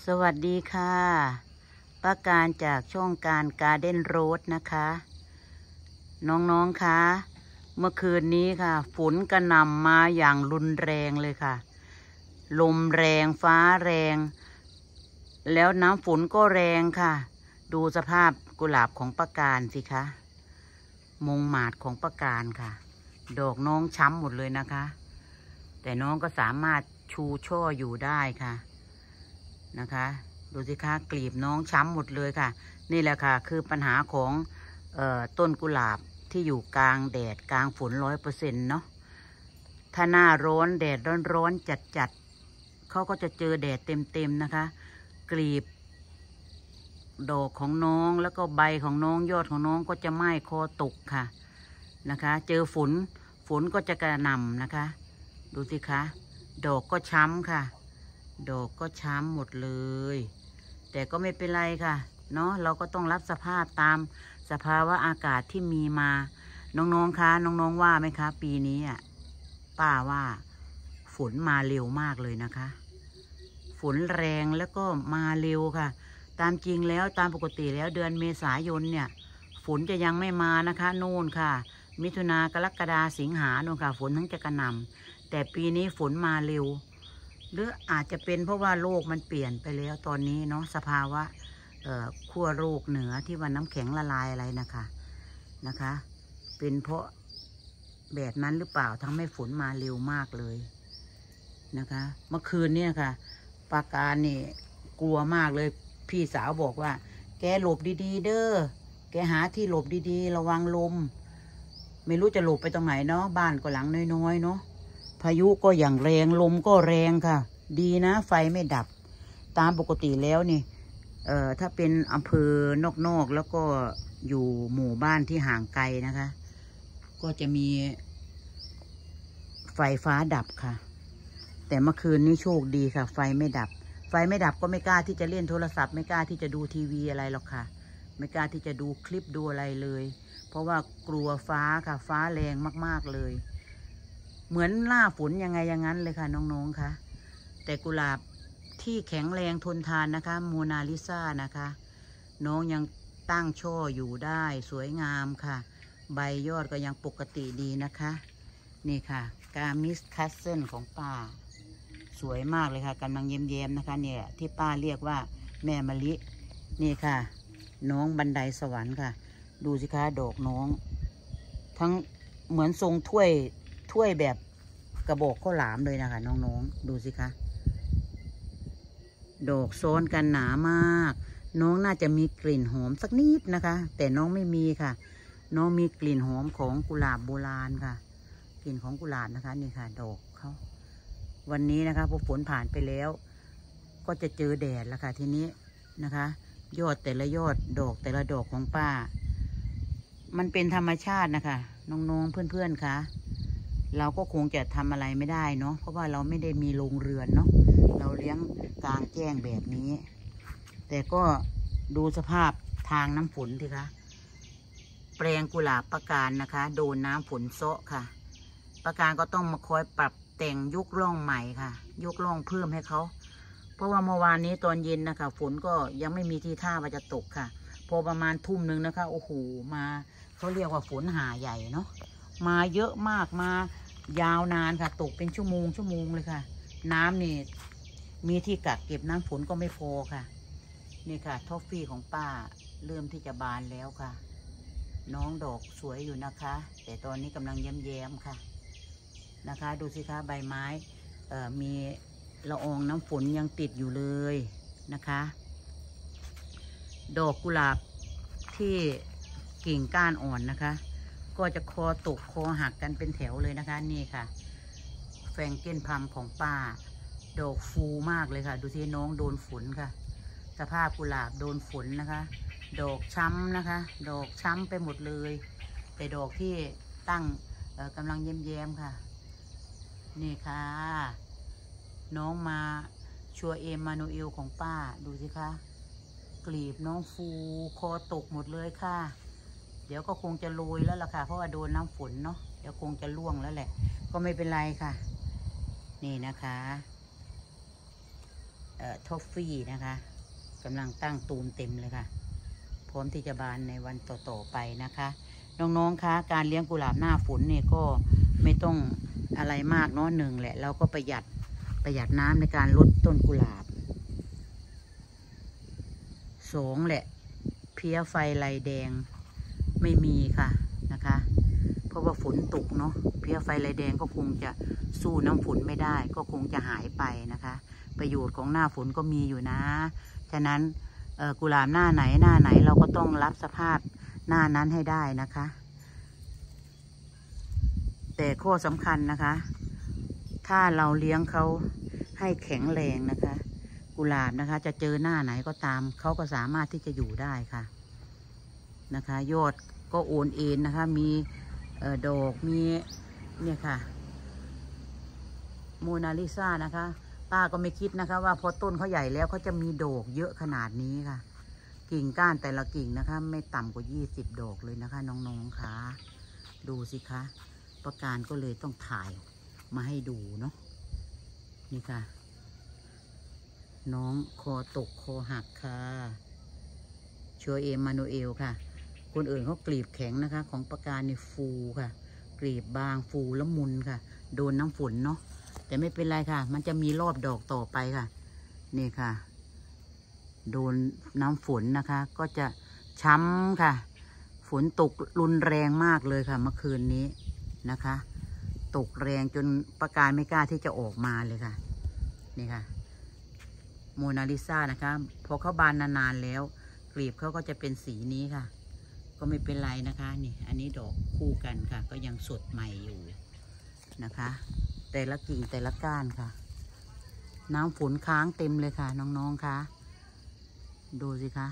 สวัสดีค่ะป้าการจากช่องการการ์เด้นโรดนะคะ น้องๆคะเมื่อคืนนี้ค่ะฝนกระหน่ำมาอย่างรุนแรงเลยค่ะลมแรงฟ้าแรงแล้วน้ำฝนก็แรงค่ะดูสภาพกุหลาบของป้าการสิคะมงหมาดของป้าการค่ะดอกน้องช้ำหมดเลยนะคะแต่น้องก็สามารถชูช่ออยู่ได้ค่ะนะคะดูสิคะกลีบน้องช้ำหมดเลยค่ะนี่แหละค่ะคือปัญหาของต้นกุหลาบที่อยู่กลางแดดกลางฝน100%เนาะถ้าหน้าร้อนแดดร้อนจัดเขาก็จะเจอแดดเต็มนะคะกลีบดอกของน้องแล้วก็ใบของน้องยอดของน้องก็จะไหม้คอตกค่ะนะคะเจอฝนก็จะกระหน่ำนะคะดูสิคะดอกก็ช้ำค่ะดอกก็ช้ำหมดเลยแต่ก็ไม่เป็นไรค่ะเนาะเราก็ต้องรับสภาพตามสภาวะอากาศที่มีมาน้องๆคะน้องๆว่าไหมคะปีนี้อ่ะป้าว่าฝนมาเร็วมากเลยนะคะฝนแรงแล้วก็มาเร็วค่ะตามจริงแล้วตามปกติแล้วเดือนเมษายนเนี่ยฝนจะยังไม่มานะคะโน่นค่ะมิถุนากรกฎาสิงหาโน่นค่ะฝนทั้งจะกระหน่ำแต่ปีนี้ฝนมาเร็วหรืออาจจะเป็นเพราะว่าโลกมันเปลี่ยนไปแล้วตอนนี้เนาะสภาวะขั้วโลกเหนือที่ว่าน้ำแข็งละลายอะไรนะคะเป็นเพราะแบบนั้นหรือเปล่าทำให้ฝนมาเร็วมากเลยนะคะเมื่อคืนเนี่ยค่ะปาการนี่กลัวมากเลยพี่สาวบอกว่าแกหลบดีๆเด้อแกหาที่หลบดีๆระวังลมไม่รู้จะหลบไปตรงไหนเนาะบ้านก็หลังน้อยๆเนาะพายุก็อย่างแรงลมก็แรงค่ะดีนะไฟไม่ดับตามปกติแล้วนี่ถ้าเป็นอำเภอนอกๆแล้วก็อยู่หมู่บ้านที่ห่างไกลนะคะก็จะมีไฟฟ้าดับค่ะแต่เมื่อคืนนี้โชคดีค่ะไฟไม่ดับก็ไม่กล้าที่จะเล่นโทรศัพท์ไม่กล้าที่จะดูทีวีอะไรหรอกค่ะไม่กล้าที่จะดูคลิปดูอะไรเลยเพราะว่ากลัวฟ้าค่ะฟ้าแรงมากๆเลยเหมือนหน้าฝนยังไงอย่างนั้นเลยค่ะน้องๆค่ะแต่กุหลาบที่แข็งแรงทนทานนะคะโมนาลิซานะคะน้องยังตั้งช่ออยู่ได้สวยงามค่ะใบยอดก็ยังปกติดีนะคะนี่ค่ะกามิสคัสเซิลของป้าสวยมากเลยค่ะกำลังเย้มๆนะคะเนี่ยที่ป้าเรียกว่าแม่มะลินี่ค่ะน้องบันไดสวรรค์ค่ะดูสิคะดอกน้องทั้งเหมือนทรงถ้วยแบบกระบอกข้าวหลามเลยนะคะน้องๆดูสิคะดอกซ้อนกันหนามากน้องน่าจะมีกลิ่นหอมสักนิดนะคะแต่น้องไม่มีค่ะน้องมีกลิ่นหอมของกุหลาบโบราณค่ะกลิ่นของกุหลาบนะคะนี่ค่ะดอกเขาวันนี้นะคะพอฝนผ่านไปแล้วก็จะเจอแดดแล้วค่ะทีนี้นะคะยอดแต่ละยอดดอกแต่ละดอกของป้ามันเป็นธรรมชาตินะคะน้องๆเพื่อนๆคะเราก็คงจะทำอะไรไม่ได้เนาะเพราะว่าเราไม่ได้มีโรงเรือนเนาะเราเลี้ยงกลางแจ้งแบบนี้แต่ก็ดูสภาพทางน้ำฝนสิคะแปลงกุหลาบป้าการนะคะโดนน้ำฝนเซาะค่ะป้าการก็ต้องมาคอยปรับแต่งยกร่องใหม่ค่ะยกร่องเพิ่มให้เขาเพราะว่าเมื่อวานนี้ตอนเย็นนะคะฝนก็ยังไม่มีทีท่าว่าจะตกค่ะพอประมาณทุ่มนึงนะคะโอ้โหมาเขาเรียกว่าฝนหาใหญ่เนาะมาเยอะมากมายาวนานค่ะตกเป็นชั่วโมงเลยค่ะน้ำนี่มีที่กักเก็บน้ำฝนก็ไม่พอค่ะนี่ค่ะทอฟฟี่ของป้าเริ่มที่จะบานแล้วค่ะน้องดอกสวยอยู่นะคะแต่ตอนนี้กำลังแย้มๆค่ะนะคะดูสิคะใบไม้มีละอองน้ำฝนยังติดอยู่เลยนะคะดอกกุหลาบที่กิ่งก้านอ่อนนะคะก็จะคอตกคอหักกันเป็นแถวเลยนะคะนี่ค่ะแฟรงเกนพัมของป้าดอกฟูมากเลยค่ะดูสิน้องโดนฝนค่ะสภาพกุหลาบโดนฝนนะคะดอกช้ำนะคะดอกช้ำไปหมดเลยแต่ดอกที่ตั้งกำลังแย้มๆค่ะนี่ค่ะน้องมาชัวเอมมานูเอลของป้าดูสิคะกลีบน้องฟูคอตกหมดเลยค่ะเดี๋ยวก็คงจะโรยแล้วล่ะค่ะเพราะว่าโดนน้ำฝนเนาะเดี๋ยวคงจะร่วงแล้วแหละก็ไม่เป็นไรค่ะนี่นะคะทอฟฟี่นะคะกำลังตั้งตูมเต็มเลยค่ะพร้อมที่จะบานในวันต่อๆไปนะคะน้องๆคะการเลี้ยงกุหลาบหน้าฝนเนี่ยก็ไม่ต้องอะไรมากเนาะหนึ่งแหละเราก็ประหยัดน้ำในการลดต้นกุหลาบสองแหละเพี้ยไฟลายแดงไม่มีค่ะนะคะเพราะว่าฝนตกเนาะเพี้ยไฟลายแดงก็คงจะสู้น้ำฝนไม่ได้ก็คงจะหายไปนะคะประโยชน์ของหน้าฝนก็มีอยู่นะฉะนั้นกุหลาบหน้าไหนเราก็ต้องรับสภาพหน้านั้นให้ได้นะคะแต่ข้อสำคัญนะคะถ้าเราเลี้ยงเขาให้แข็งแรงนะคะกุหลาบนะคะจะเจอหน้าไหนก็ตามเขาก็สามารถที่จะอยู่ได้ค่ะนะคะยอดก็โอนเอ็นนะคะมีดอกมีเนี่ยค่ะโมนาลิซานะคะป้าก็ไม่คิดนะคะว่าพอต้นเขาใหญ่แล้วเขาจะมีดอกเยอะขนาดนี้ค่ะกิ่งก้านแต่ละกิ่งนะคะไม่ต่ำกว่า20 ดอกเลยนะคะน้องๆค่ะดูสิคะประการก็เลยต้องถ่ายมาให้ดูเนาะนี่ค่ะน้องคอตกคอหักค่ะชัวเอมมานูเอลค่ะคนอื่นเขากลีบแข็งนะคะของประการนี่ฟูค่ะกลีบบางฟูแล้วมุนค่ะโดนน้ำฝนเนาะแต่ไม่เป็นไรค่ะมันจะมีรอบดอกต่อไปค่ะนี่ค่ะโดนน้ำฝนนะคะก็จะช้ำค่ะฝนตกรุนแรงมากเลยค่ะเมื่อคืนนี้นะคะตกแรงจนประการไม่กล้าที่จะออกมาเลยค่ะนี่ค่ะโมนาลิซานะคะพอเขาบานนานๆแล้วกลีบเขาก็จะเป็นสีนี้ค่ะก็ไม่เป็นไรนะคะนี่อันนี้ดอกคู่กันค่ะก็ยังสดใหม่อยู่นะคะแต่ละกิ่งแต่ละก้านค่ะน้ำฝนค้างเต็มเลยค่ะน้องๆค่ะดูสิคะ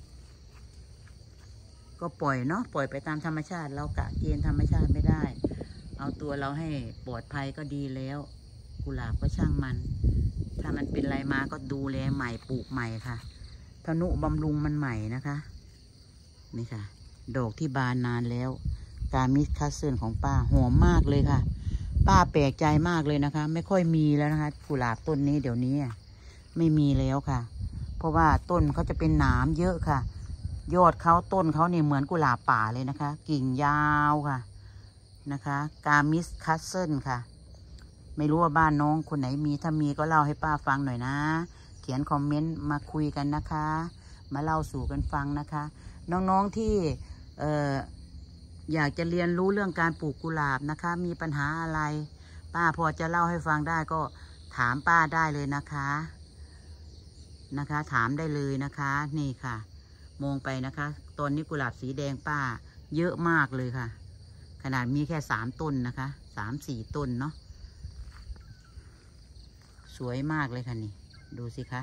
ก็ปล่อยเนาะปล่อยไปตามธรรมชาติเรากะเกณฑ์ธรรมชาติไม่ได้เอาตัวเราให้ปลอดภัยก็ดีแล้วกุหลาบก็ช่างมันถ้ามันเป็นอะไรมาก็ดูแลใหม่ปลูกใหม่ค่ะทนุบำรุงมันใหม่นะคะนี่ค่ะดอกที่บานนานแล้วกามิสคัสเซิลของป้าหอมมากเลยค่ะป้าแปลกใจมากเลยนะคะไม่ค่อยมีแล้วนะคะกุหลาบต้นนี้เดี๋ยวนี้ไม่มีแล้วค่ะเพราะว่าต้นเขาจะเป็นหนามเยอะค่ะยอดเขาต้นเขาเนี่ยเหมือนกุหลาบป่าเลยนะคะกิ่งยาวค่ะนะคะกามิสคัสเซิลค่ะไม่รู้ว่าบ้านน้องคนไหนมีถ้ามีก็เล่าให้ป้าฟังหน่อยนะเขียนคอมเมนต์มาคุยกันนะคะมาเล่าสู่กันฟังนะคะน้องๆที่อยากจะเรียนรู้เรื่องการปลูกกุหลาบนะคะมีปัญหาอะไรป้าพอจะเล่าให้ฟังได้ก็ถามป้าได้เลยนะคะถามได้เลยนะคะนี่ค่ะมองไปนะคะตอนนี้กุหลาบสีแดงป้าเยอะมากเลยค่ะขนาดมีแค่3 ต้นนะคะ3-4 ต้นเนาะสวยมากเลยค่ะนี่ดูสิคะ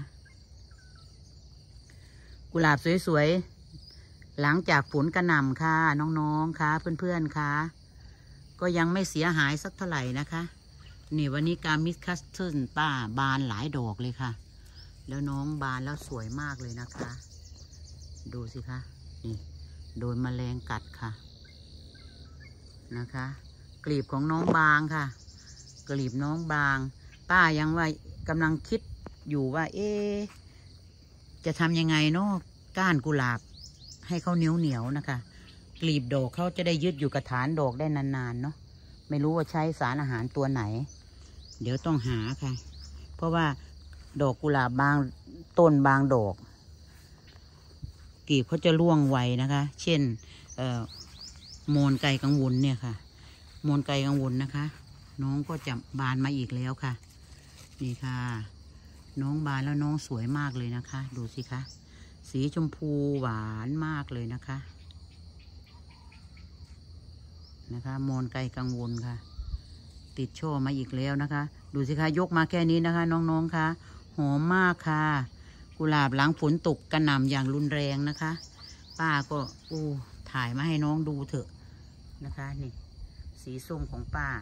กุหลาบสวยๆหลังจากฝนกระหน่ำค่ะน้องๆค่ะเพื่อนๆค่ะก็ยังไม่เสียหายสักเท่าไหร่นะคะนี่วันนี้กามิสคัสเทิลป้าบานหลายดอกเลยค่ะแล้วน้องบานแล้วสวยมากเลยนะคะดูสิคะนี่โดนแมลงกัดค่ะนะคะกลีบของน้องบางค่ะกลีบน้องบางป้ายังว่ากำลังคิดอยู่ว่าจะทำยังไงเนาะก้านกุหลาบให้เขาเหนียวนะคะกลีบดอกเขาจะได้ยึดอยู่กับฐานดอกได้นานๆเนาะไม่รู้ว่าใช้สารอาหารตัวไหนเดี๋ยวต้องหาค่ะเพราะว่าดอกกุหลาบบางต้นบางดอกกลีบเขาจะร่วงไวนะคะเช่นโมนไก่กังวลเนี่ยค่ะโมนไก่กังวลนะคะน้องก็จะบานมาอีกแล้วค่ะนี่ค่ะน้องบานแล้วน้องสวยมากเลยนะคะดูสิคะสีชมพูหวานมากเลยนะคะโมนไก่กังวลค่ะติดช่อมาอีกแล้วนะคะดูสิคะยกมาแค่นี้นะคะน้องๆค่ะหอมมากค่ะกุหลาบหลังฝนตกกระหน่ำอย่างรุนแรงนะคะป้าก็ถ่ายมาให้น้องดูเถอะนะคะนี่สีส้มของป้า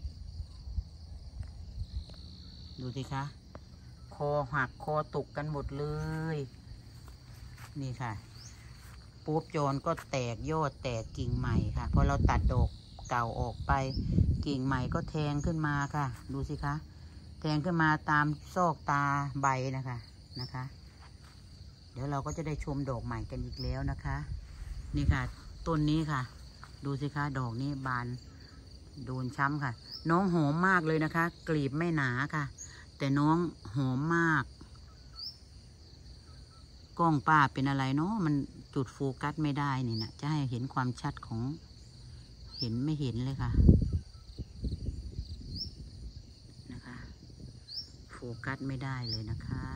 ดูสิคะคอหักคอตกกันหมดเลยนี่ค่ะโป๊บโจรก็แตกยอดแตกกิ่งใหม่ค่ะพอเราตัดดอกเก่าออกไปกิ่งใหม่ก็แทงขึ้นมาค่ะดูสิคะแทงขึ้นมาตามซอกตาใบนะคะนะคะ เดี๋ยวเราก็จะได้ชมดอกใหม่กันอีกแล้วนะคะนี่ค่ะต้นนี้ค่ะดูสิคะดอกนี้บานโดนช้ำค่ะน้องหอมมากเลยนะคะกลีบไม่หนาค่ะแต่น้องหอมมากกล้องป้าเป็นอะไรเนาะมันจุดโฟกัสไม่ได้นี่นะจะให้เห็นความชัดของเห็นไม่เห็นเลยค่ะนะคะโฟกัสไม่ได้เลยนะคะ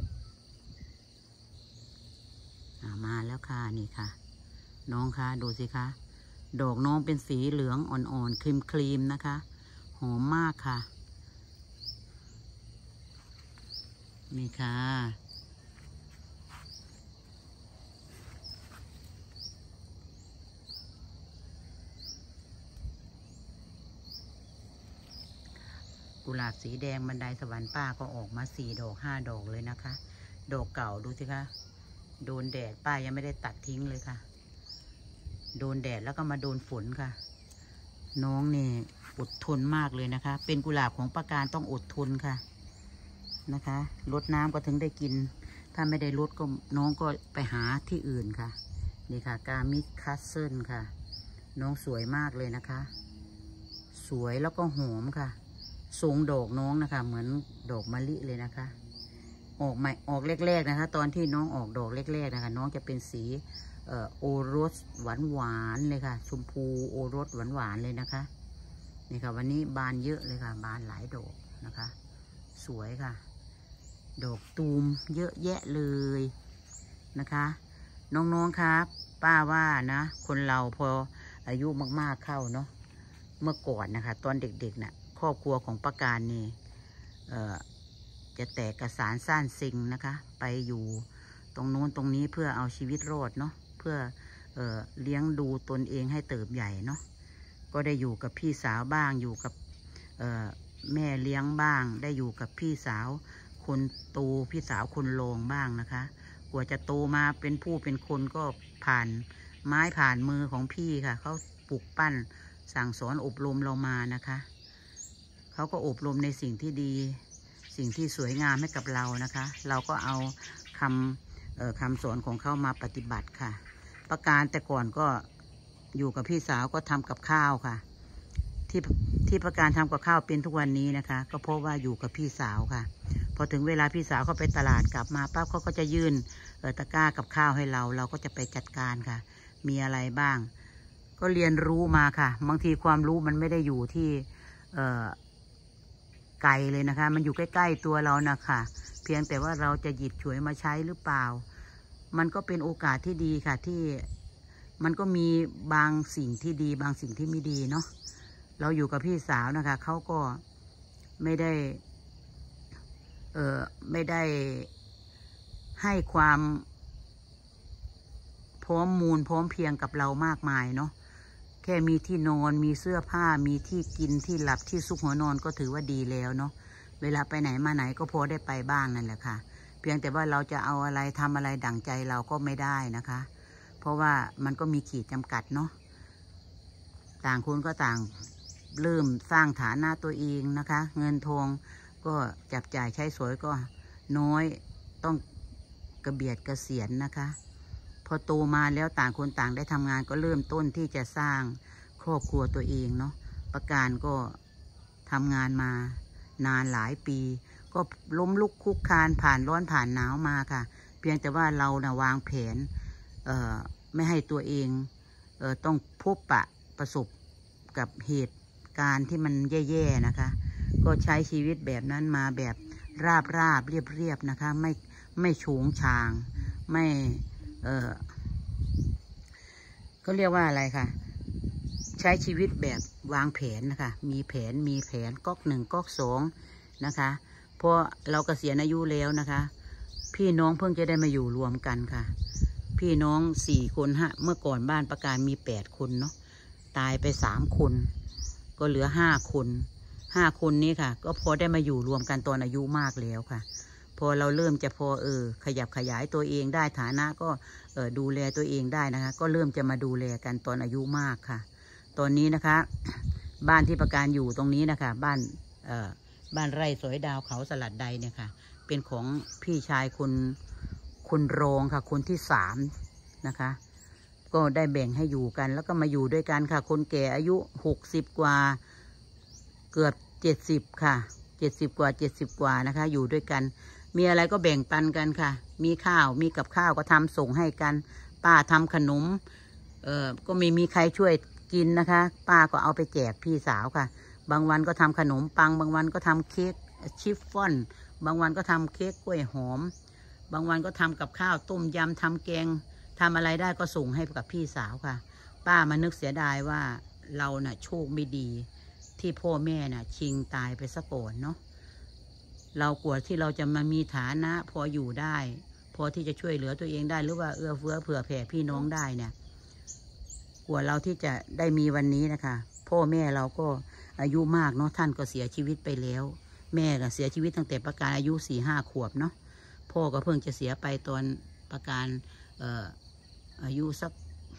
มาแล้วค่ะนี่ค่ะน้องคะดูสิคะดอกน้องเป็นสีเหลืองอ่อนๆครีมๆนะคะหอมมากค่ะนี่ค่ะกุหลาบสีแดงบันไดสวรรค์ป้าก็ออกมา4 ดอก 5 ดอกเลยนะคะดอกเก่าดูสิคะโดนแดดป้ายังไม่ได้ตัดทิ้งเลยค่ะโดนแดดแล้วก็มาโดนฝนค่ะน้องนี่อดทนมากเลยนะคะเป็นกุหลาบของป้าการต้องอดทนค่ะนะคะรดน้ำก็ถึงได้กินถ้าไม่ได้รดก็น้องก็ไปหาที่อื่นค่ะนี่ค่ะกามิดคัสเซิลค่ะน้องสวยมากเลยนะคะสวยแล้วก็หอมค่ะทรงดอกน้องนะคะเหมือนดอกมะลิเลยนะคะออกใหม่ออกแรกๆนะคะตอนที่น้องออกดอกแรกๆนะคะน้องจะเป็นสีโอรสหวานเลยค่ะชมพูโอรสหวานเลยนะคะนี่ค่ะวันนี้บานเยอะเลยค่ะบานหลายดอกนะคะสวยค่ะดอกตูมเยอะแยะเลยนะคะน้องๆครับป้าว่านะคนเราพออายุมากๆเข้าเนาะเมื่อก่อนนะคะตอนเด็กๆน่ะครอบครัวของป้าการนี่จะแตกกระสานซ่านซิงนะคะไปอยู่ตรงโน้นตรงนี้เพื่อเอาชีวิตรอดเนาะเพื่อเลี้ยงดูตนเองให้เติบใหญ่เนาะก็ได้อยู่กับพี่สาวบ้างอยู่กับแม่เลี้ยงบ้างได้อยู่กับพี่สาวคนโตพี่สาวคนรองบ้างนะคะกว่าจะโตมาเป็นผู้เป็นคนก็ผ่านไม้ผ่านมือของพี่ค่ะเขาปลูกปั้นสั่งสอนอบรมเรามานะคะเขาก็อบรมในสิ่งที่ดีสิ่งที่สวยงามให้กับเรานะคะเราก็เอาคำสอนของเขามาปฏิบัติค่ะประการแต่ก่อนก็อยู่กับพี่สาวก็ทำกับข้าวค่ะที่ประการทำกับข้าวเป็นทุกวันนี้นะคะก็เพราะว่าอยู่กับพี่สาวค่ะพอถึงเวลาพี่สาวเขาไปตลาดกลับมาปั๊บเขาก็จะยื่นตะกร้ากับข้าวให้เราก็จะไปจัดการค่ะมีอะไรบ้างก็เรียนรู้มาค่ะบางทีความรู้มันไม่ได้อยู่ที่ไกลเลยนะคะมันอยู่ใกล้ๆตัวเรานะคะเพียงแต่ว่าเราจะหยิบฉวยมาใช้หรือเปล่ามันก็เป็นโอกาสที่ดีค่ะที่มันก็มีบางสิ่งที่ดีบางสิ่งที่ไม่ดีเนาะเราอยู่กับพี่สาวนะคะเขาก็ไม่ได้ให้ความพร้อมมูลพร้อมเพียงกับเรามากมายเนาะแค่มีที่นอนมีเสื้อผ้ามีที่กินที่หลับที่ซุกหัวนอนก็ถือว่าดีแล้วเนาะเวลาไปไหนมาไหนก็พอได้ไปบ้างนั่นแหละค่ะเพียงแต่ว่าเราจะเอาอะไรทำอะไรดั่งใจเราก็ไม่ได้นะคะเพราะว่ามันก็มีขีดจำกัดเนาะต่างคนก็ต่างเริ่มสร้างฐานะตัวเองนะคะเงินทองก็จับจ่ายใช้สอยก็น้อยต้องกระเบียดเกษียณนะคะพอโตมาแล้วต่างคนต่างได้ทำงานก็เริ่มต้นที่จะสร้างครอบครัวตัวเองเนาะประการก็ทำงานมานานหลายปีก็ล้มลุกคลุกคลานผ่านร้อนผ่านหนาวมาค่ะเพียงแต่ว่าเรานะวางแผนไม่ให้ตัวเองต้องพบประสบกับเหตุการณ์ที่มันแย่ๆนะคะก็ใช้ชีวิตแบบนั้นมาแบบราบเรียบนะคะไม่โฉงฉางไม่ก็เรียกว่าอะไรค่ะใช้ชีวิตแบบวางแผนนะคะมีแผนก๊อก1ก๊อก2นะคะพอเราเกษียณอายุแล้วนะคะพี่น้องเพิ่งจะได้มาอยู่รวมกันค่ะพี่น้อง4 คนเมื่อก่อนบ้านประการมี8 คนเนาะตายไป3 คนก็เหลือ5 คนนี้ค่ะก็พอได้มาอยู่รวมกันตอนอายุมากแล้วค่ะพอเราเริ่มจะพอขยับขยายตัวเองได้ฐานะก็ดูแลตัวเองได้นะคะก็เริ่มจะมาดูแลกันตอนอายุมากค่ะตอนนี้นะคะบ้านที่ประการอยู่ตรงนี้นะคะบ้านไร่สอยดาวเขาสลัดใดเนี่ยค่ะเเป็นของพี่ชายคุณโรงค่ะคนที่3นะคะก็ได้แบ่งให้อยู่กันแล้วก็มาอยู่ด้วยกันค่ะคนแก่อายุ60กว่าเกือบ70ค่ะ70กว่านะคะอยู่ด้วยกันมีอะไรก็แบ่งปันกันค่ะมีข้าวมีกับข้าวก็ทำส่งให้กันป้าทำขนมก็ไม่มีใครช่วยกินนะคะป้าก็เอาไปแจกพี่สาวค่ะบางวันก็ทำขนมปังบางวันก็ทำเค้กชิฟฟ่อนบางวันก็ทำเค้กกล้วยหอมบางวันก็ทำกับข้าวต้มยำทำแกงทำอะไรได้ก็ส่งให้กับพี่สาวค่ะป้ามานึกเสียดายว่าเราน่ะโชคไม่ดีที่พ่อแม่น่ะชิงตายไปซะก่อนเนาะเรากว่าที่เราจะมามีฐานะพออยู่ได้พอที่จะช่วยเหลือตัวเองได้หรือว่าเอื้อเฟื้อเผื่อแผ่พี่น้องได้เนี่ยกว่าเราที่จะได้มีวันนี้นะคะพ่อแม่เราก็อายุมากเนาะท่านก็เสียชีวิตไปแล้วแม่ก็เสียชีวิตตั้งแต่ประการอายุ4-5 ขวบเนาะพ่อก็เพิ่งจะเสียไปตอนประการอายุสัก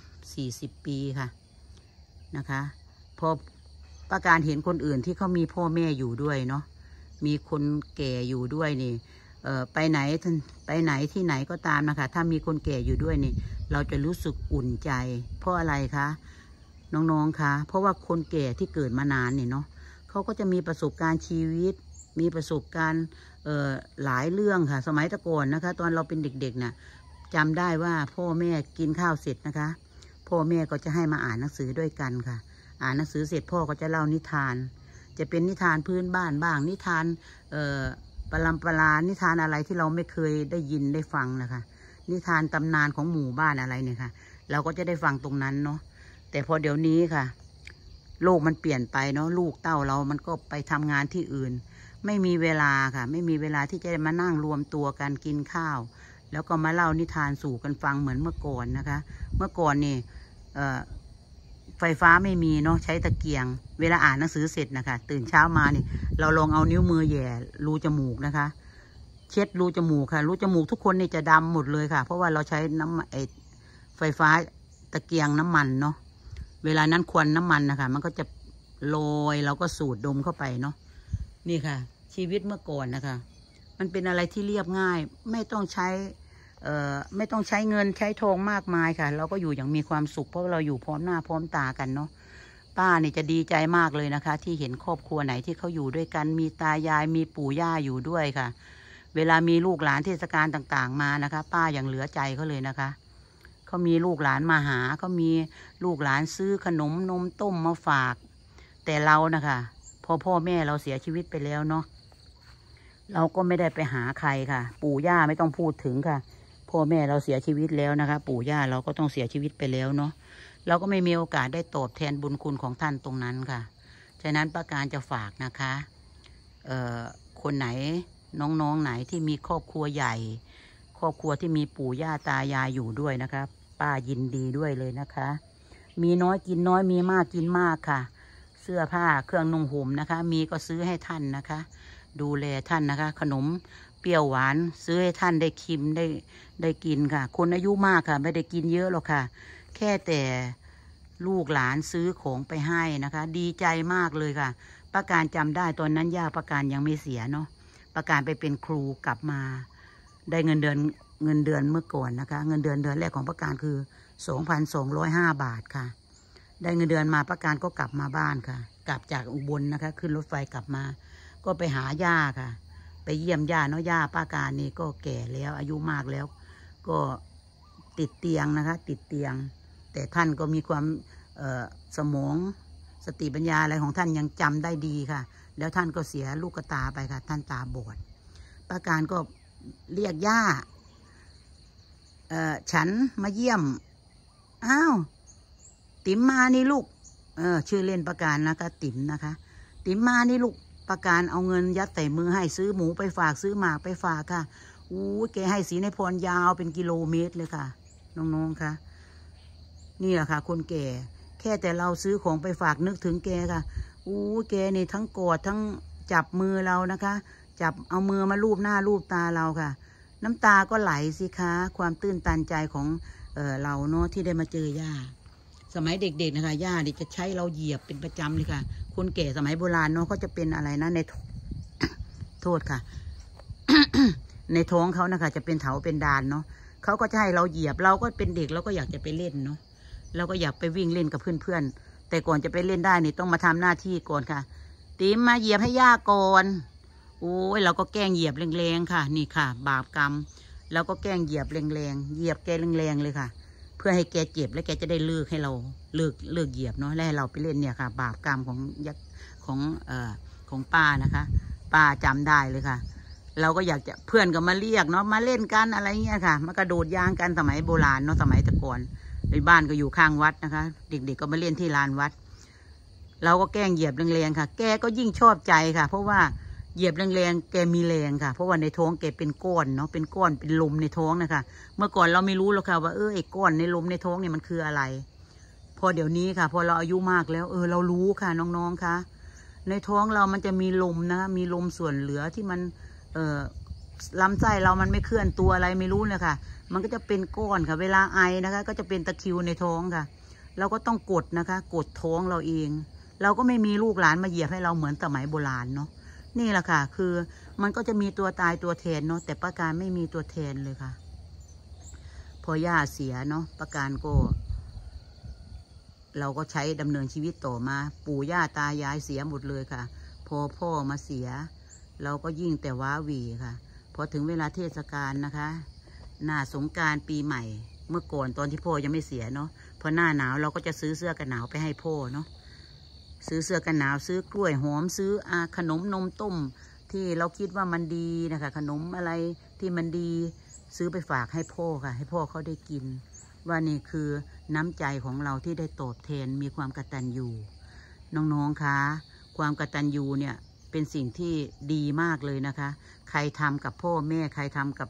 40 ปีค่ะนะคะพอประการเห็นคนอื่นที่เขามีพ่อแม่อยู่ด้วยเนาะมีคนแก่อยู่ด้วยนี่ไปไหนที่ไหนก็ตามนะคะถ้ามีคนแก่อยู่ด้วยนี่เราจะรู้สึกอุ่นใจเพราะอะไรคะน้องๆคะเพราะว่าคนแก่ที่เกิดมานานเนี่ยเนาะเขาก็จะมีประสบการณ์ชีวิตมีประสบการณ์หลายเรื่องค่ะสมัยตะก่อนนะคะตอนเราเป็นเด็กๆน่ะจำได้ว่าพ่อแม่กินข้าวเสร็จนะคะพ่อแม่ก็จะให้มาอ่านหนังสือด้วยกันค่ะอ่านหนังสือเสร็จพ่อก็จะเล่านิทานจะเป็นนิทานพื้นบ้านบ้างนิทานปรำปรานิทานอะไรที่เราไม่เคยได้ยินได้ฟังนะคะนิทานตำนานของหมู่บ้านอะไรเนี่ยค่ะเราก็จะได้ฟังตรงนั้นเนาะแต่พอเดี๋ยวนี้ค่ะโลกมันเปลี่ยนไปเนาะลูกเต้าเรามันก็ไปทำงานที่อื่นไม่มีเวลาค่ะไม่มีเวลาที่จะมานั่งรวมตัวกันกินข้าวแล้วก็มาเล่านิทานสู่กันฟังเหมือนเมื่อก่อนนะคะเมื่อก่อนนี่ไฟฟ้าไม่มีเนาะใช้ตะเกียงเวลาอ่านหนังสือเสร็จนะคะตื่นเช้ามานี่เราลองเอานิ้วมือแย่รูจมูกนะคะเช็ดรูจมูกค่ะรูจมูกทุกคนนี่จะดำหมดเลยค่ะเพราะว่าเราใช้ไฟฟ้าตะเกียงน้ำมันเนาะเวลานั้นควันน้ำมันนะคะมันก็จะโรยเราก็สูดดมเข้าไปเนาะนี่ค่ะชีวิตเมื่อก่อนนะคะมันเป็นอะไรที่เรียบง่ายไม่ต้องใช้เงินใช้ทองมากมายค่ะเราก็อยู่อย่างมีความสุขเพราะเราอยู่พร้อมหน้าพร้อมตากันเนาะป้านี่จะดีใจมากเลยนะคะที่เห็นครอบครัวไหนที่เขาอยู่ด้วยกันมีตายายมีปู่ย่าอยู่ด้วยค่ะเวลามีลูกหลานเทศกาลต่างๆมานะคะป้าอย่างเหลือใจเขาเลยนะคะเขามีลูกหลานมาหาเขามีลูกหลานซื้อขนมนมต้มมาฝากแต่เรานะคะพอพ่อแม่เราเสียชีวิตไปแล้วเนาะเราก็ไม่ได้ไปหาใครค่ะปู่ย่าไม่ต้องพูดถึงค่ะพ่อแม่เราเสียชีวิตแล้วนะคะปู่ย่าเราก็ต้องเสียชีวิตไปแล้วเนาะเราก็ไม่มีโอกาสได้ตอบแทนบุญคุณของท่านตรงนั้นค่ะฉะนั้นประการจะฝากนะคะคนไหนน้องๆไหนที่มีครอบครัวใหญ่ครอบครัวที่มีปู่ย่าตายายอยู่ด้วยนะคะป้ายินดีด้วยเลยนะคะมีน้อยกินน้อยมีมากกินมากค่ะเสื้อผ้าเครื่องนุ่งห่มนะคะมีก็ซื้อให้ท่านนะคะดูแลท่านนะคะขนมเปรี้ยวหวานซื้อให้ท่านได้ชิมได้กินค่ะคนอายุมากค่ะไม่ได้กินเยอะหรอกค่ะแค่แต่ลูกหลานซื้อของไปให้นะคะดีใจมากเลยค่ะประการจำได้ตอนนั้นย่าประการยังไม่เสียเนาะประการไปเป็นครูกลับมาได้เงินเดือนเมื่อก่อนนะคะเงินเดือนแรกของประการคือ 2,205 บาทค่ะได้เงินเดือนมาประการก็กลับมาบ้านค่ะกลับจากอุบลนะคะขึ้นรถไฟกลับมาก็ไปหาย่าค่ะไปเยี่ยมย่าเนาะย่าป้าการนี่ก็แก่แล้วอายุมากแล้วก็ติดเตียงนะคะติดเตียงแต่ท่านก็มีความสมองสติปัญญาอะไรของท่านยังจำได้ดีค่ะแล้วท่านก็เสียลูกตาไปค่ะท่านตาบอดป้าการก็เรียกย่าฉันมาเยี่ยมอ้าวติ๋มมานี่ลูกชื่อเล่นป้าการนะคะติ๋มนะคะติ๋มมานี่ลูกป้าการเอาเงินยัดใส่มือให้ซื้อหมูไปฝากซื้อหมากไปฝากค่ะแกให้สีในพรยาวเป็นกิโลเมตรเลยค่ะน้องๆค่ะนี่แหละค่ะคนแก่แค่แต่เราซื้อของไปฝากนึกถึงแกค่ะแกนี่ทั้งกอดทั้งจับมือเรานะคะจับเอามือมาลูบหน้าลูบตาเราค่ะน้ำตาก็ไหลสิคะความตื้นตันใจของเราเนาะที่ได้มาเจอย่าสมัยเด็กๆนะคะย่าเนี่ยจะใช้เราเหยียบเป็นประจำเลยค่ะคนแก่สมัยโบราณเนาะเขาจะเป็นอะไรนะในโทษค่ะในท้องเขานะคะจะเป็นเถาเป็นดานเนาะเขาก็จะให้เราเหยียบเราก็เป็นเด็กเราก็อยากจะไปเล่นเนาะเราก็อยากไปวิ่งเล่นกับเพื่อนๆแต่ก่อนจะไปเล่นได้นี่ต้องมาทำหน้าที่ก่อนค่ะติ๋มมาเหยียบให้ย่าก่อนโอ้ยเราก็แกล้งเหยียบแรงๆค่ะนี่ค่ะบาปกรรมเราก็แกล้งเหยียบแรงๆเหยียบแกแรงๆเลยค่ะเพื่อให้แกเจ็บและแกจะได้เลิกให้เราเลิกเหยียบเนาะและให้เราไปเล่นเนี่ยค่ะบาปกรรมของยักษ์ของป้านะคะป้าจำได้เลยค่ะเราก็อยากจะเพื่อนก็มาเรียกเนาะมาเล่นกันอะไรเงี้ยค่ะมากระโดดยางกันสมัยโบราณเนาะสมัยแต่ก่อนในบ้านก็อยู่ข้างวัดนะคะเด็กๆ ก็มาเล่นที่ลานวัดเราก็แกล้งเหยียบแรงๆค่ะแกก็ยิ่งชอบใจค่ะเพราะว่าเหยียบแรงๆแกมีแรงค่ะเพราะว่าในท้องแกเป็นก้อนเนาะเป็นก้อนเป็นลมในท้องนะคะเมื่อก่อนเราไม่รู้หรอกค่ะว่าไอ้ก้อนในลมในท้องเนี่ยมันคืออะไรพอเดี๋ยวนี้ค่ะพอเราอายุมากแล้วเรารู้ค่ะน้องๆค่ะในท้องเรามันจะมีลมนะคะมีลมส่วนเหลือที่มันลำไส้เรามันไม่เคลื่อนตัวอะไรไม่รู้เลยค่ะมันก็จะเป็นก้อนค่ะเวลาไอนะคะก็จะเป็นตะคริวในท้องค่ะเราก็ต้องกดนะคะกดท้องเราเองเราก็ไม่มีลูกหลานมาเหยียบให้เราเหมือนสมัยโบราณเนาะนี่แหละค่ะคือมันก็จะมีตัวตายตัวแทนเนาะแต่ป้าการไม่มีตัวแทนเลยค่ะพอย่าเสียเนาะป้าการก็เราก็ใช้ดำเนินชีวิตต่อมาปู่ย่าตายายเสียหมดเลยค่ะพอพ่อมาเสียเราก็ยิ่งแต่ว้าหวีค่ะพอถึงเวลาเทศกาลนะคะหน้าสงกรานต์ปีใหม่เมื่อก่อนตอนที่พ่อยังไม่เสียเนาะพอหน้าหนาวเราก็จะซื้อเสื้อกันหนาวไปให้พ่อเนาะซื้อเสื้อกันหนาวซื้อกล้วยหอมซื้อขนมนมต้มที่เราคิดว่ามันดีนะคะขนมอะไรที่มันดีซื้อไปฝากให้พ่อค่ะให้พ่อเขาได้กินว่านี่คือน้ำใจของเราที่ได้ตอบแทนมีความกตัญญูน้องๆคะความกตัญญูเนี่ยเป็นสิ่งที่ดีมากเลยนะคะใครทำกับพ่อแม่ใครทำกับ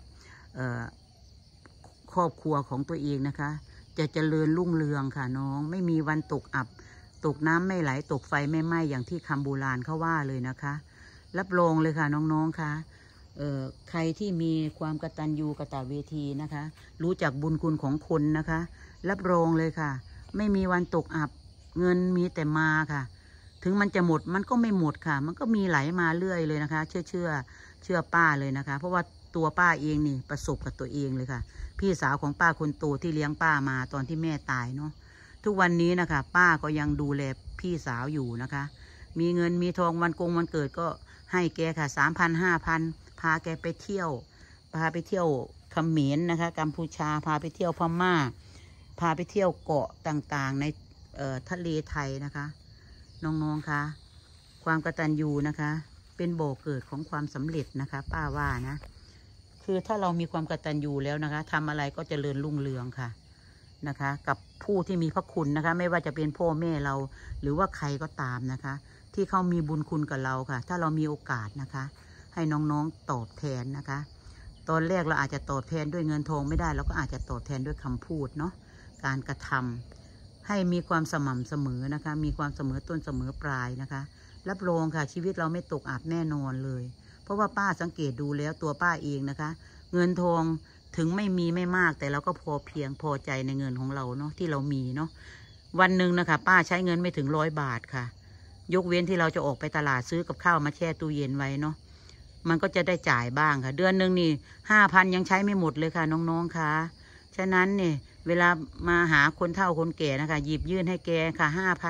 ครอบครัวของตัวเองนะคะจะเจริญรุ่งเรืองค่ะน้องไม่มีวันตกอับตกน้ำไม่ไหลตกไฟไม่ไหม้อย่างที่คำโบราณเขาว่าเลยนะคะรับรองเลยค่ะน้องๆคะใครที่มีความกตัญญูกตเวทีนะคะรู้จักบุญคุณของคนนะคะรับรองเลยค่ะไม่มีวันตกอับเงินมีแต่มาค่ะถึงมันจะหมดมันก็ไม่หมดค่ะมันก็มีไหลมาเรื่อยเลยนะคะเชื่อป้าเลยนะคะเพราะว่าตัวป้าเองนี่ประสบกับตัวเองเลยค่ะพี่สาวของป้าคนโตที่เลี้ยงป้ามาตอนที่แม่ตายเนาะทุกวันนี้นะคะป้าก็ยังดูแลพี่สาวอยู่นะคะมีเงินมีทองวันเกิดก็ให้แกค่ะ3,000-5,000พาแกไปเที่ยวเขมรนะคะกัมพูชาพาไปเที่ยวพม่าพาไปเที่ยวเกาะต่างๆในทะเลไทยนะคะน้องๆคะความกตัญญูนะคะเป็นบ่อเกิดของความสำเร็จนะคะป้าว่านะคือถ้าเรามีความกตัญญูแล้วนะคะทำอะไรก็เจริญรุ่งเรืองค่ะนะคะกับผู้ที่มีพระคุณนะคะไม่ว่าจะเป็นพ่อแม่เราหรือว่าใครก็ตามนะคะที่เขามีบุญคุณกับเราค่ะถ้าเรามีโอกาสนะคะให้น้องๆตอบแทนนะคะตอนแรกเราอาจจะตอบแทนด้วยเงินทองไม่ได้เราก็อาจจะตอบแทนด้วยคำพูดเนาะการกระทำให้มีความสม่ำเสมอนะคะมีความเสมอต้นเสมอปลายนะคะรับรองค่ะชีวิตเราไม่ตกอับแน่นอนเลยเพราะว่าป้าสังเกตดูแล้วตัวป้าเองนะคะเงินทองถึงไม่มีไม่มากแต่เราก็พอเพียงพอใจในเงินของเราเนาะที่เรามีเนาะวันหนึ่งนะคะป้าใช้เงินไม่ถึง100 บาทค่ะยกเว้นที่เราจะออกไปตลาดซื้อกับข้าวมาแช่ตู้เย็นไว้เนาะมันก็จะได้จ่ายบ้างค่ะเดือนหนึ่งนี่5,000ยังใช้ไม่หมดเลยค่ะน้องๆค่ะฉะนั้นเนี่ยเวลามาหาคนเฒ่าคนแก่นะคะหยิบยื่นให้แกค่ะ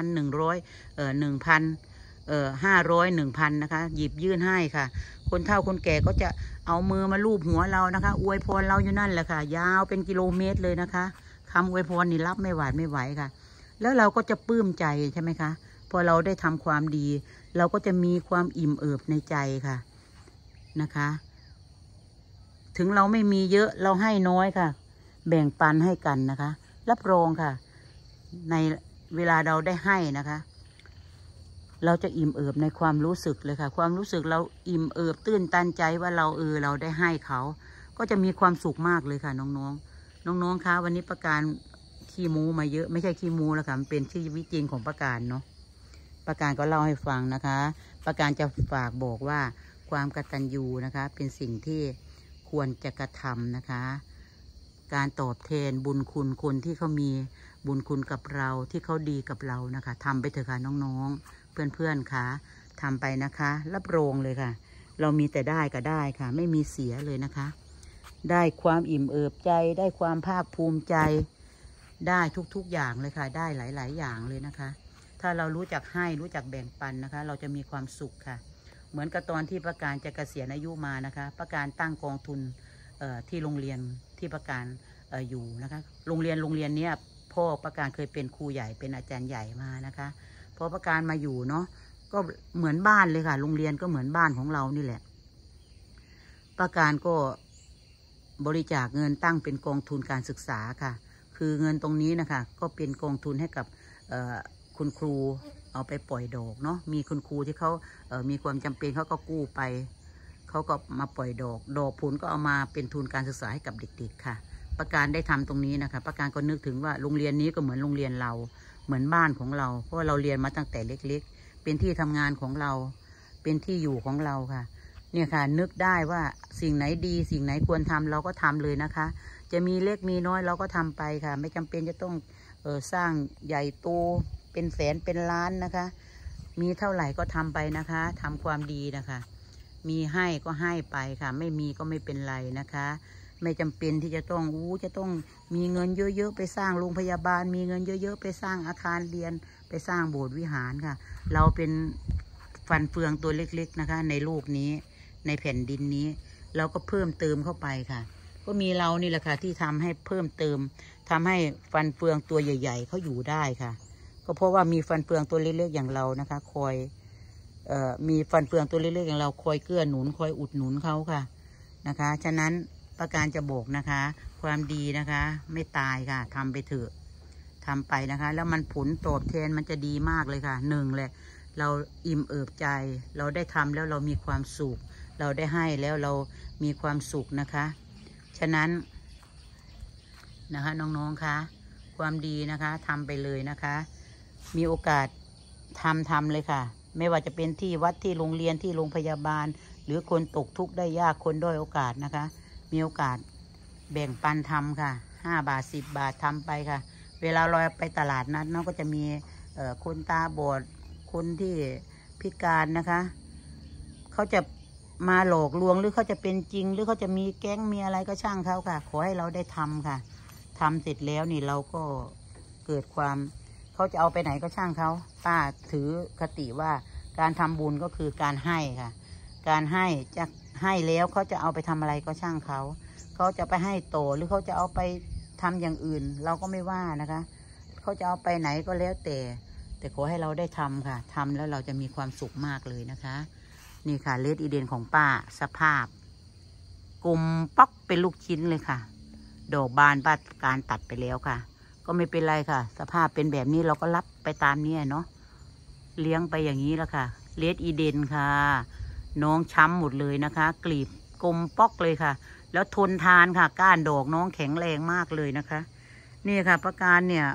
500 100 500 1,000นะคะหยิบยื่นให้ค่ะคนเฒ่าคนแก่ก็จะเอามือมาลูบหัวเรานะคะอวยพรเราอยู่นั่นแหละค่ะยาวเป็นกิโลเมตรเลยนะคะคำอวยพรนี่รับไม่หวาดไม่ไหวค่ะแล้วเราก็จะปลื้มใจใช่ไหมคะพอเราได้ทำความดีเราก็จะมีความอิ่มเอิบในใจค่ะนะคะถึงเราไม่มีเยอะเราให้น้อยค่ะแบ่งปันให้กันนะคะรับรองค่ะในเวลาเราได้ให้นะคะเราจะอิ่มเอิบในความรู้สึกเลยค่ะความรู้สึกเราอิ่มเอิบตื้นตันใจว่าเราได้ให้เขาก็จะมีความสุขมากเลยค่ะน้องๆคะวันนี้ประการขี้มูมาเยอะไม่ใช่ขี้มูแล้วค่ะมันเป็นชีวิตจริงของประการเนาะประการก็เล่าให้ฟังนะคะประการจะฝากบอกว่าความกตัญญูนะคะเป็นสิ่งที่ควรจะกระทำนะคะการตอบแทนบุญคุณคนที่เขามีบุญคุณกับเราที่เขาดีกับเรานะคะทำไปเถอะค่ะน้องๆเพื่อนๆค่ะทำไปนะคะรับรองเลยค่ะเรามีแต่ได้ก็ได้ค่ะไม่มีเสียเลยนะคะได้ความอิ่มเอิบใจได้ความภาคภูมิใจได้ทุกๆอย่างเลยค่ะได้หลายๆอย่างเลยนะคะถ้าเรารู้จักให้รู้จักแบ่งปันนะคะเราจะมีความสุขค่ะเหมือนกับตอนที่ป้าการจะเกษียณอายุมานะคะป้าการตั้งกองทุนที่โรงเรียนที่ป้าการอยู่นะคะโรงเรียนเนี้ยพ่อป้าการเคยเป็นครูใหญ่เป็นอาจารย์ใหญ่มานะคะพอป้าการมาอยู่เนาะก็เหมือนบ้านเลยค่ะโรงเรียนก็เหมือนบ้านของเรานี่แหละป้าการก็บริจาคเงินตั้งเป็นกองทุนการศึกษาค่ะคือเงินตรงนี้นะคะก็เป็นกองทุนให้กับคุณครูเอาไปปล่อยดอกเนาะมีคุณครูที่เขามีความจำเป็นเขาก็กู้ไปเขาก็มาปล่อยดอกผลก็เอามาเป็นทุนการศึกษาให้กับเด็กๆค่ะป้าการได้ทำตรงนี้นะคะป้าการก็นึกถึงว่าโรงเรียนนี้ก็เหมือนโรงเรียนเราเหมือนบ้านของเราเพราะว่าเราเรียนมาตั้งแต่เล็กๆเป็นที่ทำงานของเราเป็นที่อยู่ของเราค่ะเนี่ยค่ะนึกได้ว่าสิ่งไหนดีสิ่งไหนควรทำเราก็ทำเลยนะคะจะมีเล็กมีน้อยเราก็ทำไปค่ะไม่จำเป็นจะต้องสร้างใหญ่โตเป็นแสนเป็นล้านนะคะมีเท่าไหร่ก็ทำไปนะคะทำความดีนะคะมีให้ก็ให้ไปค่ะไม่มีก็ไม่เป็นไรนะคะไม่จำเป็นที่จะต้องจะต้องมีเงินเยอะๆไปสร้างโรงพยาบาลมีเงินเยอะๆไปสร้างอาคารเรียนไปสร้างโบสถ์วิหารค่ะเราเป็นฟันเฟืองตัวเล็กๆนะคะในโลกนี้ในแผ่นดินนี้เราก็เพิ่มเติมเข้าไปค่ะก็มีเรานี่แหละค่ะที่ทำให้เพิ่มเติมทำให้ฟันเฟืองตัวใหญ่ๆเขาอยู่ได้ค่ะก็เพราะว่ามีฟันเฟืองตัวเล็กๆอย่างเรานะคะคอยมีฟันเฟืองตัวเล็กๆอย่างเราคอยเกื้อหนุนคอยอุดหนุนเขาค่ะนะคะฉะนั้นป้าการจะบอกนะคะความดีนะคะไม่ตายค่ะทำไปเถอะทำไปนะคะแล้วมันผลตอบแทนมันจะดีมากเลยค่ะหนึ่งเลยเราอิ่มเอิบใจเราได้ทำแล้วเรามีความสุขเราได้ให้แล้วเรามีความสุขนะคะฉะนั้นนะคะน้องๆคะความดีนะคะทำไปเลยนะคะมีโอกาสทำเลยค่ะไม่ว่าจะเป็นที่วัดที่โรงเรียนที่โรงพยาบาลหรือคนตกทุกข์ได้ยากคนด้อยโอกาสนะคะมีโอกาสแบ่งปันทำค่ะ5 บาท10 บาททำไปค่ะเวลาเราไปตลาดนัดเนาะก็จะมีคนตาบอดคนที่พิการนะคะเขาจะมาหลอกลวงหรือเขาจะเป็นจริงหรือเขาจะมีแก๊งมีอะไรก็ช่างเขาค่ะขอให้เราได้ทำค่ะทำเสร็จแล้วนี่เราก็เกิดความเขาจะเอาไปไหนก็ช่างเขาป้าถือคติว่าการทำบุญก็คือการให้ค่ะการให้จะให้แล้วเขาจะเอาไปทำอะไรก็ช่างเขาจะไปให้โตหรือเขาจะเอาไปทำอย่างอื่นเราก็ไม่ว่านะคะเขาจะเอาไปไหนก็แล้วแต่ขอให้เราได้ทำค่ะทำแล้วเราจะมีความสุขมากเลยนะคะนี่ค่ะเลดอีเดนของป้าสภาพกลมป๊อกเป็นลูกชิ้นเลยค่ะดอกบานป้าการตัดไปแล้วค่ะก็ไม่เป็นไรค่ะสภาพเป็นแบบนี้เราก็รับไปตามนี้เนาะเลี้ยงไปอย่างนี้แล้วค่ะเลดอีเดนค่ะน้องช้ำหมดเลยนะคะกลีบกลมป๊อกเลยค่ะแล้วทนทานค่ะก้านดอกน้องแข็งแรงมากเลยนะคะนี่ค่ะป้าการเนี่ย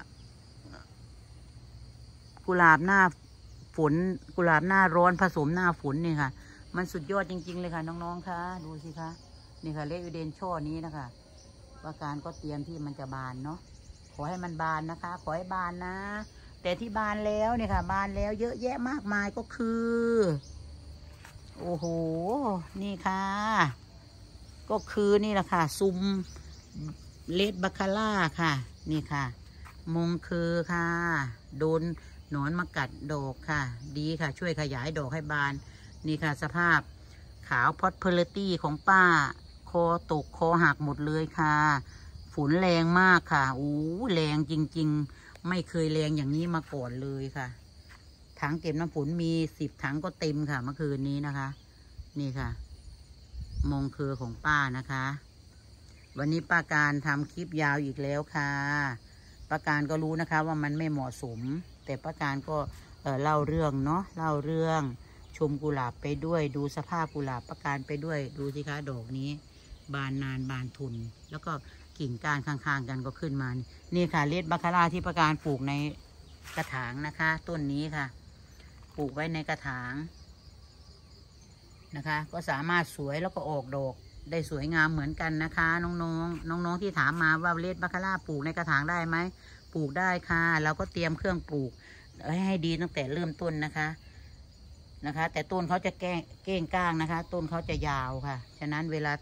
กุหลาบหน้าฝนกุหลาบหน้าร้อนผสมหน้าฝนนี่ค่ะมันสุดยอดจริงๆเลยค่ะน้องๆคะดูสิคะนี่ค่ะเลดอีเดนช่อนี้นะคะป้าการก็เตรียมที่มันจะบานเนาะขอให้มันบานนะคะขอให้บานนะแต่ที่บานแล้วเนี่ยค่ะบานแล้วเยอะแยะมากมายก็คือโอ้โหนี่ค่ะก็คือนี่แหละค่ะซุมเลดบัคคาร่าค่ะนี่ค่ะมงคือค่ะโดนหนอนมากัดดอกค่ะดีค่ะช่วยขยายดอกให้บานนี่ค่ะสภาพขาวพอดเพลตี้ของป้าคอตกคอหักหมดเลยค่ะฝนแรงมากค่ะแรงจริงๆไม่เคยแรงอย่างนี้มาก่อนเลยค่ะถังเก็บน้ำฝนมี10 ถังก็เต็มค่ะเมื่อคืนนี้นะคะนี่ค่ะมงคือของป้านะคะวันนี้ป้าการทำคลิปยาวอีกแล้วค่ะป้าการก็รู้นะคะว่ามันไม่เหมาะสมแต่ป้าการก็เล่าเรื่องเนาะเล่าเรื่องชมกุหลาบไปด้วยดูสภาพกุหลาบป้าการไปด้วยดูสิคะดอกนี้บานนานบานทุนแล้วก็กิ่งก้านข้างๆกันก็ขึ้นมานี่ค่ะเลดบัคคาร่าที่ป้าการปลูกในกระถางนะคะต้นนี้ค่ะปลูกไว้ในกระถางนะคะก็สามารถสวยแล้วก็ออกดอกได้สวยงามเหมือนกันนะคะน้องที่ถามมาว่าเลดบัคคาร่าปลูกในกระถางได้ไหมปลูกได้ค่ะเราก็เตรียมเครื่องปลูกให้ดีตั้งแต่เริ่มต้นนะคะแต่ต้นเขาจะเก้งก้างนะคะต้นเขาจะยาวค่ะฉะนั้นเวลา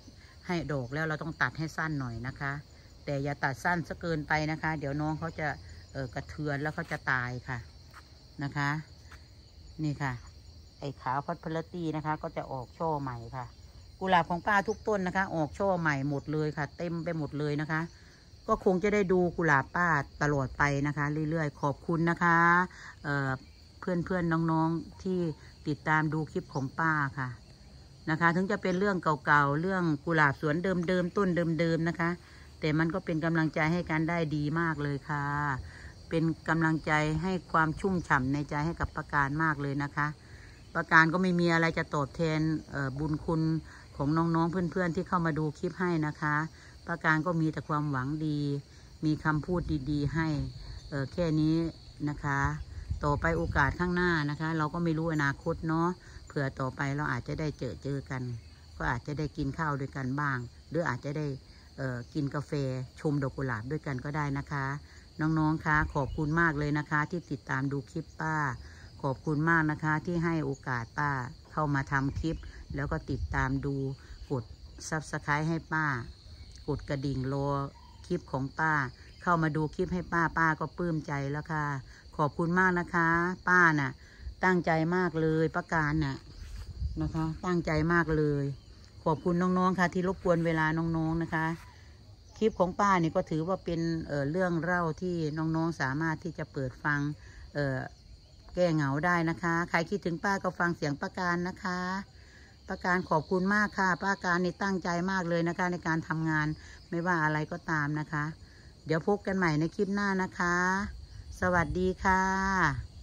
ให้ดอกแล้วเราต้องตัดให้สั้นหน่อยนะคะ แต่อย่าตัดสั้นซะเกินไปนะคะ เดี๋ยวน้องเขาจะกระเทือนแล้วเขาจะตายค่ะนะคะนี่ค่ะไอ้ขาวพัดพลตีนะคะก็จะออกช่อใหม่ค่ะกุหลาบของป้าทุกต้นนะคะออกช่อใหม่หมดเลยค่ะเต็มไปหมดเลยนะคะก็คงจะได้ดูกุหลาบป้าตลอดไปนะคะเรื่อยๆขอบคุณนะคะเพื่อนน้องๆที่ติดตามดูคลิปของป้าค่ะนะคะถึงจะเป็นเรื่องเก่าๆเรื่องกุหลาบสวนเดิมๆต้นเดิมๆนะคะแต่มันก็เป็นกำลังใจให้กันได้ดีมากเลยค่ะเป็นกำลังใจให้ความชุ่มฉ่ำในใจให้กับป้าการมากเลยนะคะป้าการก็ไม่มีอะไรจะตอบแทนบุญคุณของน้องๆเพื่อนๆที่เข้ามาดูคลิปให้นะคะป้าการก็มีแต่ความหวังดีมีคำพูดดีๆให้แค่นี้นะคะต่อไปโอกาสข้างหน้านะคะเราก็ไม่รู้อนาคตเนาะเผื่อต่อไปเราอาจจะได้เจอกันก็อาจจะได้กินข้าวด้วยกันบ้างหรืออาจจะได้กินกาแฟชมดอกกุหลาบด้วยกันก็ได้นะคะน้องๆคะขอบคุณมากเลยนะคะที่ติดตามดูคลิปป้าขอบคุณมากนะคะที่ให้โอกาสป้าเข้ามาทำคลิปแล้วก็ติดตามดูกด Subscribe ให้ป้ากดกระดิ่งรอคลิปของป้าเข้ามาดูคลิปให้ป้าก็ปลื้มใจแล้วค่ะขอบคุณมากนะคะป้าน่ะตั้งใจมากเลยป้าการน่ะนะคะตั้งใจมากเลยขอบคุณน้องๆค่ะที่รบกวนเวลาน้องๆนะคะคลิปของป้านี่ก็ถือว่าเป็นเรื่องเล่าที่น้องๆสามารถที่จะเปิดฟังแก้เหงาได้นะคะใครคิดถึงป้าก็ฟังเสียงป้าการนะคะป้าการขอบคุณมากค่ะป้าการนี่ตั้งใจมากเลยนะคะในการทำงานไม่ว่าอะไรก็ตามนะคะเดี๋ยวพบกันใหม่ในคลิปหน้านะคะสวัสดีค่ะ